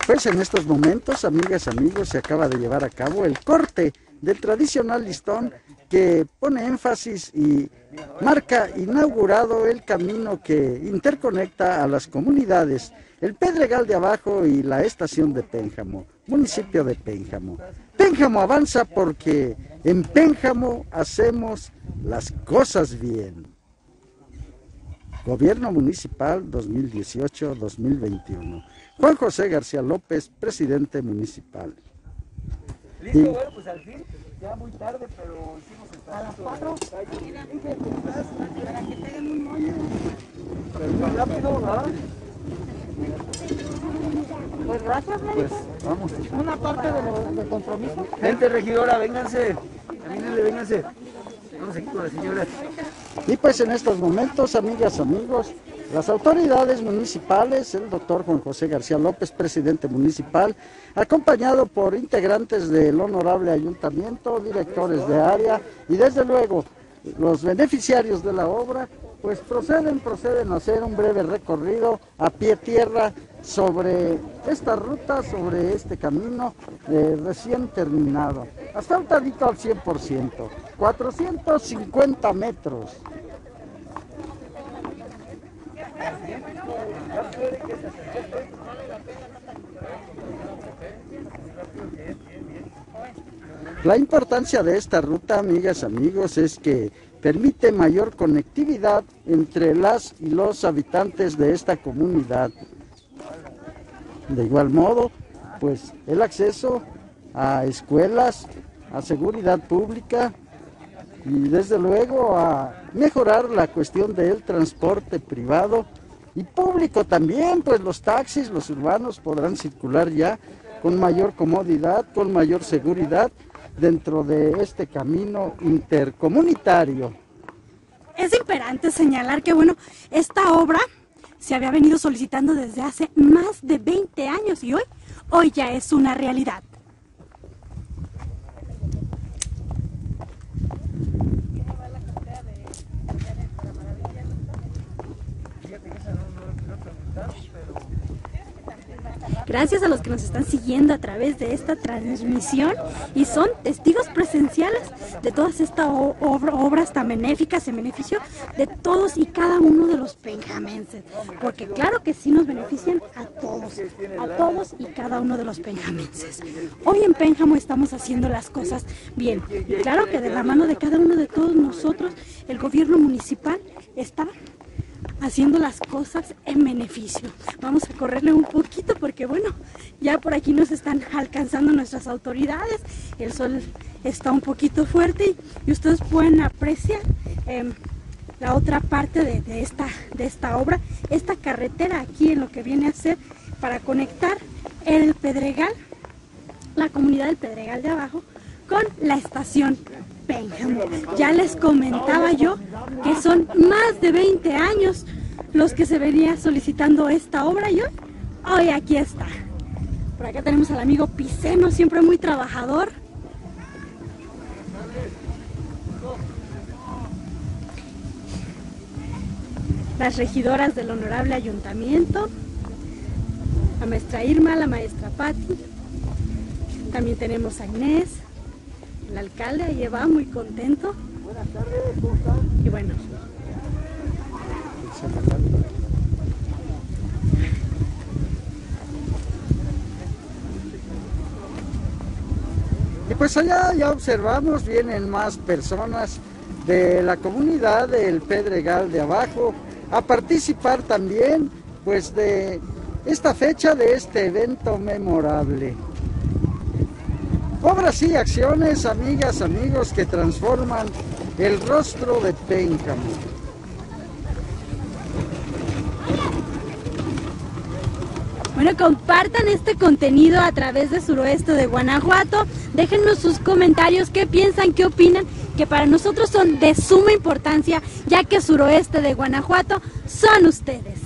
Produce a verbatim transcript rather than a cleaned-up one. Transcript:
Pues en estos momentos, amigas, amigos, se acaba de llevar a cabo el corte del tradicional listón que pone énfasis y marca inaugurado el camino que interconecta a las comunidades El Pedregal de Abajo y la estación de Pénjamo, municipio de Pénjamo. Pénjamo avanza porque en Pénjamo hacemos las cosas bien. Gobierno Municipal dos mil dieciocho a dos mil veintiuno. Juan José García López, presidente municipal. Listo, y... bueno, pues al fin, ya muy tarde, pero hicimos el a las cuatro. Para que tengan un moño. Pero muy rápido, ¿verdad? Pues gracias, pues vamos. Una parte de lo, del compromiso. Gente regidora, vénganse. Camínenle, vénganse. Vamos aquí con la señora. Y pues en estos momentos, amigas, amigos, las autoridades municipales, el doctor Juan José García López, presidente municipal, acompañado por integrantes del honorable ayuntamiento, directores de área y desde luego los beneficiarios de la obra, pues proceden, proceden a hacer un breve recorrido a pie tierra sobre esta ruta, sobre este camino eh, recién terminado. Asfaltadito al cien por ciento, cuatrocientos cincuenta metros. La importancia de esta ruta, amigas, amigos, es que permite mayor conectividad entre las y los habitantes de esta comunidad. De igual modo, pues el acceso a escuelas, a seguridad pública y desde luego a mejorar la cuestión del transporte privado y público también, pues los taxis, los urbanos podrán circular ya con mayor comodidad, con mayor seguridad dentro de este camino intercomunitario. Es imperante señalar que, bueno, esta obra se había venido solicitando desde hace más de veinte años y hoy, hoy ya es una realidad. Gracias a los que nos están siguiendo a través de esta transmisión y son testigos presenciales de todas estas obra, obras tan benéficas en beneficio de todos y cada uno de los penjamenses, porque claro que sí nos benefician a todos, a todos y cada uno de los penjamenses. Hoy en Pénjamo estamos haciendo las cosas bien y claro que de la mano de cada uno de todos nosotros, el gobierno municipal está haciendo las cosas en beneficio. Vamos a correrle un poquito porque bueno, ya por aquí nos están alcanzando nuestras autoridades, el sol está un poquito fuerte y, y ustedes pueden apreciar eh, la otra parte de, de, esta, de esta obra, esta carretera aquí en lo que viene a ser para conectar el Pedregal, la comunidad del Pedregal de Abajo con la estación Pénjamo. Ya les comentaba yo que son más de veinte años los que se venía solicitando esta obra y hoy, hoy aquí está. Por acá tenemos al amigo Piceno, siempre muy trabajador. Las regidoras del honorable ayuntamiento, la maestra Irma, la maestra Patti, también tenemos a Inés. El alcalde ahí va muy contento. Buenas tardes, ¿cómo están? Y bueno. Y pues allá ya observamos, vienen más personas de la comunidad del Pedregal de Abajo a participar también pues de esta fecha, de este evento memorable. Obras y acciones, amigas, amigos, que transforman el rostro de Pénjamo. Bueno, compartan este contenido a través de Suroeste de Guanajuato. Déjennos sus comentarios, qué piensan, qué opinan, que para nosotros son de suma importancia, ya que Suroeste de Guanajuato son ustedes.